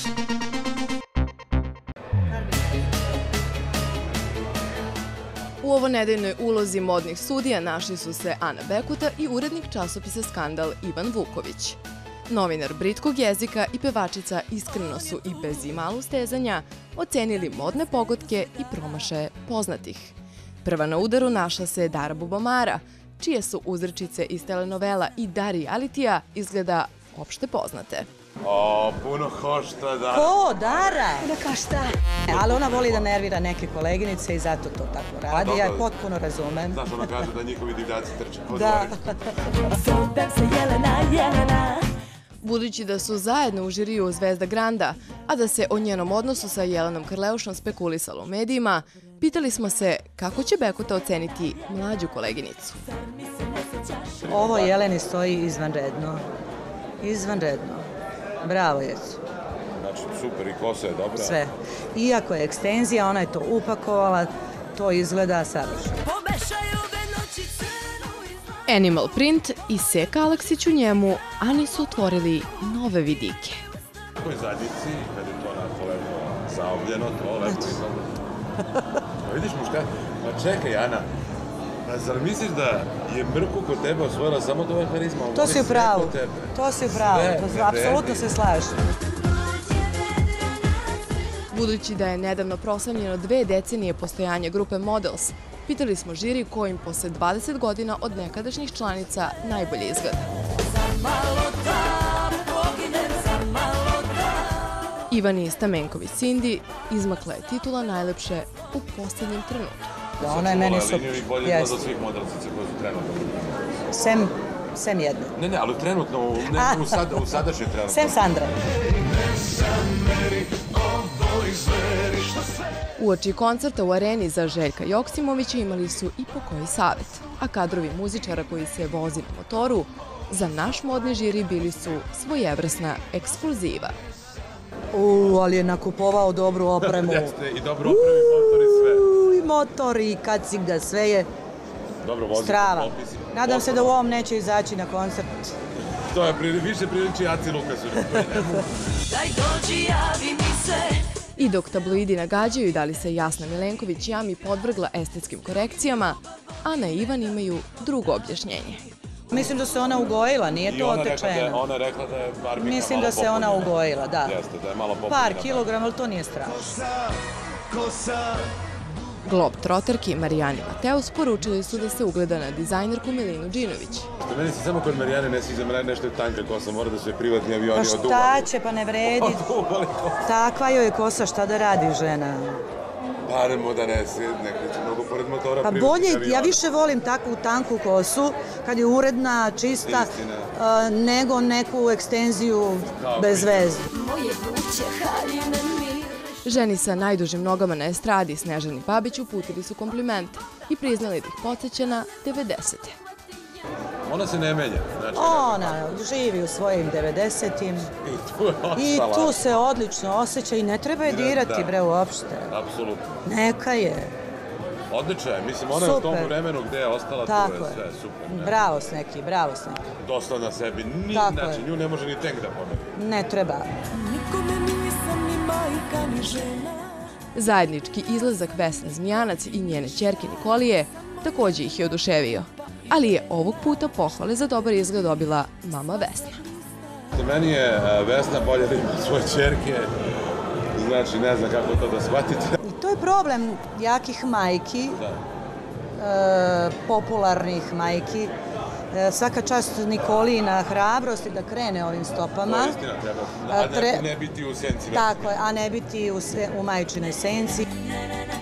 U ovonedeljnoj ulozi modnih sudija našli su se Ana Bekuta i urednik časopisa Skandal Ivan Vuković. Novinar britkog jezika i pevačica iskreno su i bez imalo stezanja ocenili modne pogodke i promašaje poznatih. Prva na udaru našla se Dara Bubamara, čije su uzrečice iz telenovela i da realitija izgleda opšte poznate. O, puno košta, Dara. Ko? Dara? Da kašta. Ali ona voli da nervira neke koleginice i zato to tako radi. Ja je potpuno razumem. Znaš, ona kaže da njihovi divljaci trče po Da. Budući da su zajedno u žiriju Zvezda Granda, a da se o njenom odnosu sa Jelenom Karleušom spekulisalo u medijima, pitali smo se kako će Bekuta oceniti mlađu koleginicu. Ovo Jeleni stoji izvanredno. Izvanredno. Bravo, Jecu. Znači, super, i kosa je dobra. Sve. Iako je ekstenzija, ona je to upakovala, to izgleda savršeno. Animal print i Seka Aleksić u njemu, Ani su otvorili nove vidike. Koji zadnjici, kad je to onako lepo zaobljeno, to lepo izgleda. Pa vidiš muška, pa čekaj, Ana, pa zar misliš da je Mrku kod tebe osvojila samo to harizma? To si u pravu. To si u pravu. Apsolutno se slažem. Budući da je nedavno proslavljeno 2 decenije postojanja grupe Models, pitali smo žiri ko im posle 20 godina od nekadašnjih članica najbolje izgleda. Ivani Stamenković-Cindy izmakla je titula najlepše u posljednjem trenutku. Ona je meni super. Liniju i bolje izgleda od svih modelcica koje su trenutno. Sem jedne. Ne, ali trenutno, u sadašnjem trenutku. Sem Sandra. Uoči koncerta u areni za Željka Joksimovića imali su i po koji savet, a kadrovi muzičara koji se vozi na motoru za naš modni žiri bili su svojevrsna ekskluziva. Ali je nakupovao dobru opremu. Jeste, i dobro opremi motor i sve. I motor i kaciga, sve je strava. Nadam se da u ovom neće izaći na koncert. To je više priliči Aci Lukasu. Daj dođi, javi mi se. I dok tabloidi nagađaju da li se Jasna Milenković jami podvrgla estetskim korekcijama, Ana i Ivan imaju drugo objašnjenje. Mislim da se ona ugojila, nije to otečeno. Ona je rekla da je Barbika Mislim da se ona ugojila, da. Jeste, da je malo popularna. Par kilograma, ali to nije strašno. Globetrotterki Marijani Mateus poručili su da se ugleda na dizajnerku Milinu Đinović. Meni se samo kod Marijane ne sviđa, nešto je tanka kosa, mora da su je privatni avioni oduvali. Pa šta će, pa ne vredi. Takva joj je kosa, šta da radi žena? Baremo da ne se, neko će mnogo pored motora pa bolje, ja više volim takvu tanku kosu, kad je uredna, čista, nego neku ekstenziju bez veze. Ženi sa najdužim nogama na estradi Snežani Babić uputili su komplimente i priznali da ih podsjeća na 90-te. Ona se ne menja. Ona živi u svojim 90-im i tu se odlično osjeća i ne treba je dirati, bre, uopšte. Apsolutno. Neka je. Odlična je, mislim, ona je u tom vremenu gde je ostala, to je sve super. Bravo Sneki, bravo Sneki. Dosta na sebi, znači nju ne može ni tank da pomeri. Ne treba. Zajednički izlazak Vesne Zmijanac i njene ćerke Nikolije takođe ih je oduševio, ali je ovog puta pohvale za dobar izgled dobila mama Vesna. Za meni je Vesna bolje da ima svoje ćerke, znači ne znam kako to da shvatite. I to je problem jakih majki, popularnih majki. Svaka čast Nikoliji na hrabrosti da krene ovim stopama. To je istina, treba, a ne biti u senci. Tako je, a ne biti u majčinoj senci.